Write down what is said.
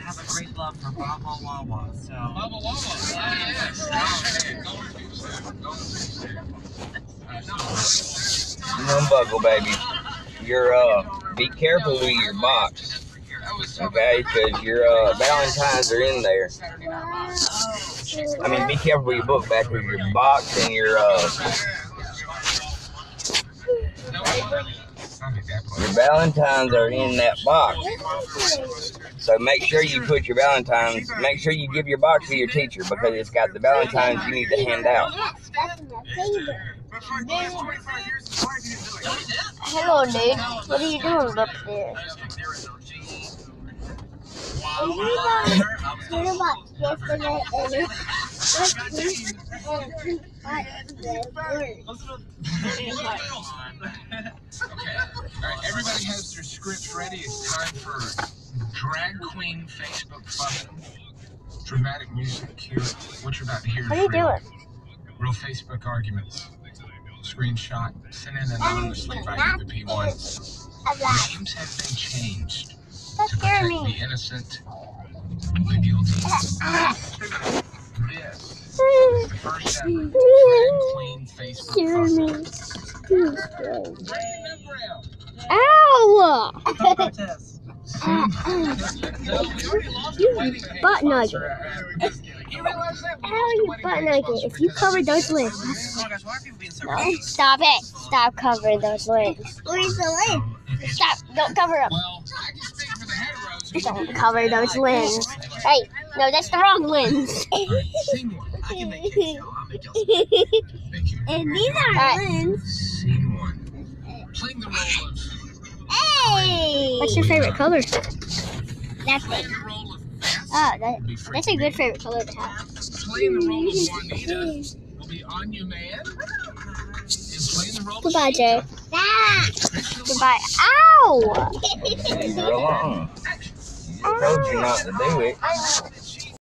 have a great love for Baba Wawa. So. Baba Wawa. Buckle, baby. You're be careful with your box, okay? Because your Valentines are in there. I mean, be careful with your book back with your box and your Valentines are in that box. So make sure you put your Valentines, make sure you give your box to your teacher because it's got the Valentines you need to hand out. Hello, dude. What are you doing up there? Alright, everybody has their scripts ready. It's time for Drag Queen Facebook Fun. Dramatic music cue. What you're about to hear is real Facebook arguments. Screenshot, sent in anonymously by the P1s. Names have been changed to protect the innocent, the guilty. This is the first ever Drag Queen Facebook Fun. Ow! You butt nugget. How are you butt nugget? If you cover those lips. No, stop it. Stop covering those lips. Where's the lip? Stop. Don't cover them. Don't cover those limbs. Hey, no, that's the wrong limbs. And these are limbs. Scene one. Playing the role of... Hey! What's your favorite color? That's it. Oh, that's a good favorite color to have. Playing the role of Juanita will be Anya Man. And playing the role Goodbye, of Jay. Goodbye. Ow! Leave her alone. I told you not to do it.